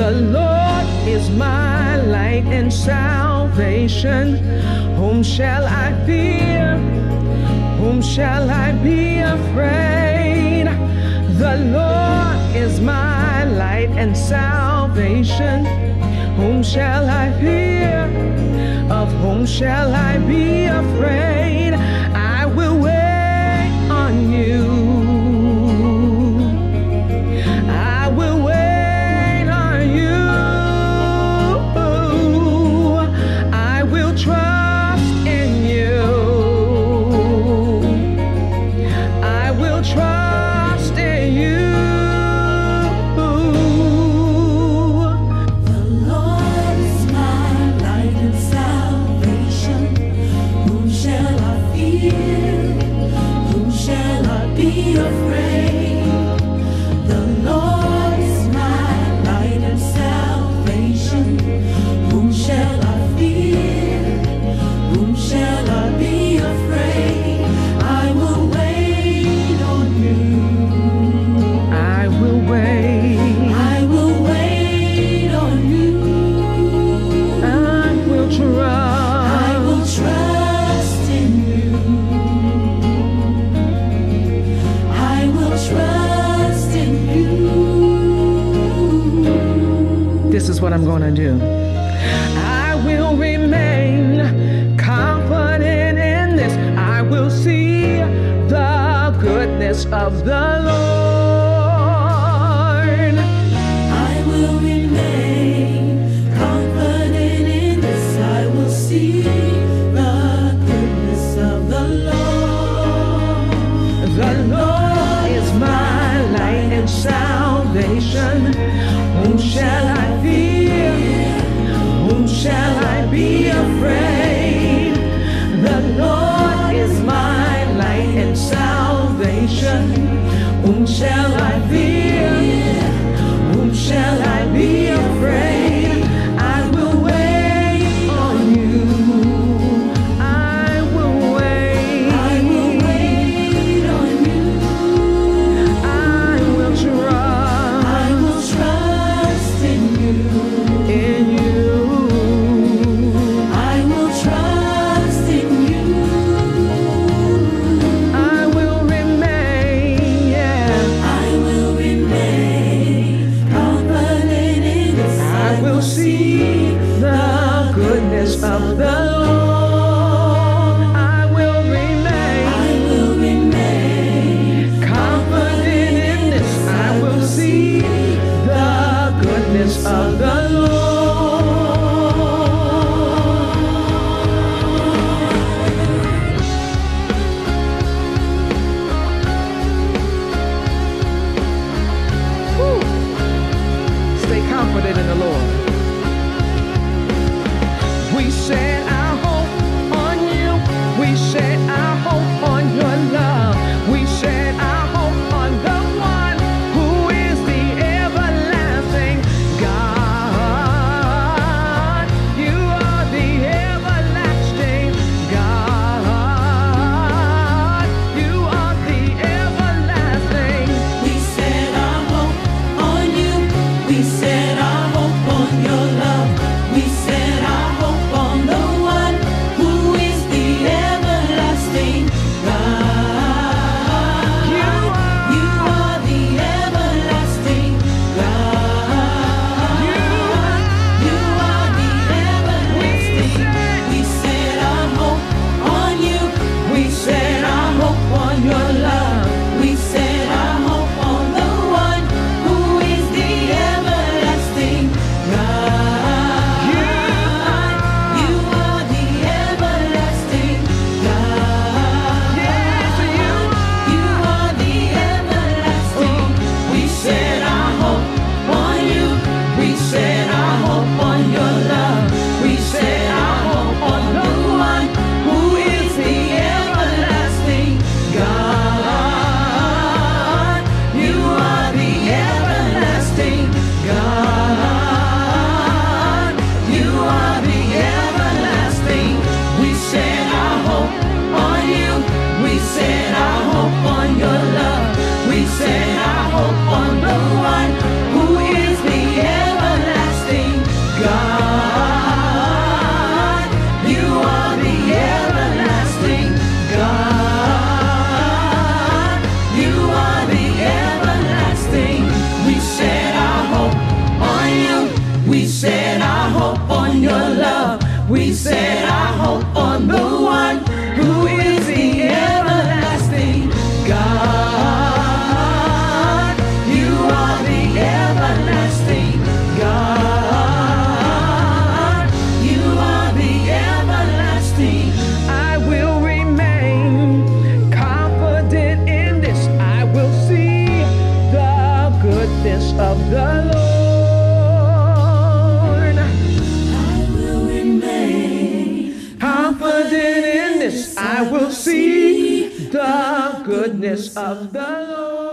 The Lord is my light and salvation. Whom shall I fear? Whom shall I be afraid? The Lord is my light and salvation. Whom shall I fear? Of whom shall I be afraid? I will wait on you. I will wait on you. I will trust in you. I will trust in you. The Lord is my light and salvation. Whom shall I fear? Whom shall I be afraid? The Lord is my light and salvation. Whom shall I fear? Whom shall I be afraid? I will wait on you. I will wait. I will wait on you. I will trust. I will trust in you. I will trust in you. This is what I'm going to do. I will remain confident in this. I will see the goodness of the Lord. I will remain confident in this. I will see the goodness of the Lord. The Lord is my light and salvation. Whom shall I fear? Whom shall I be afraid? The Lord is my light and salvation. Whom shall I fear? Whom shall I be afraid? I will wait on you. I will wait. I will wait on you. I will trust. I will trust in you. In you. I will trust in you. I will remain, yeah. I will remain confident in this. I will see the goodness of the Lord. I will remain confident in this. I will see the goodness of the Lord. Whew. Stay confident in the Lord. We set our hope on you. We set our hope on your love. We set our hope on the one who is the everlasting God. You are the everlasting God. You are the everlasting. We set our hope on you. We set our hope on your love. We set our hope on the one who is the everlasting God. You are the everlasting God. You are the everlasting. We set our hope on you. We set our hope on your love. We set our hope on the one who is the everlasting set our hope on the one who is the everlasting God. You are the everlasting God. You are the everlasting. I will remain confident in this. I will see the goodness of the Lord. Confident in this, I will see the goodness of the Lord.